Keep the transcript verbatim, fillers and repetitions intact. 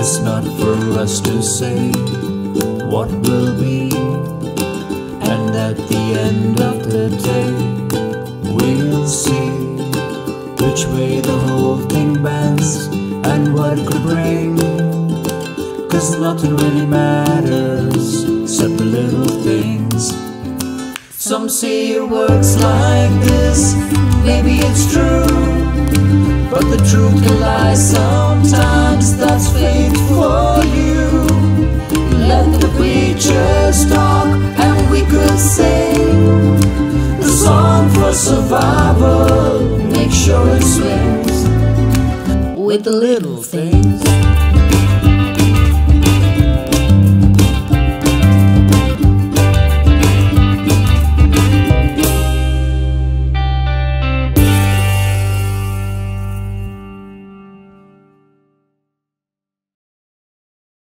It's not for us to say what will be, and at the end of the day we'll see which way the whole thing bends and what it could bring. Cause nothing really matters except the little things. Some say it works like this, maybe it's true, but the truth can lie sometimes. That's fate for you. Let the preachers talk and we could sing the song for survival. Make sure it swings with the little things.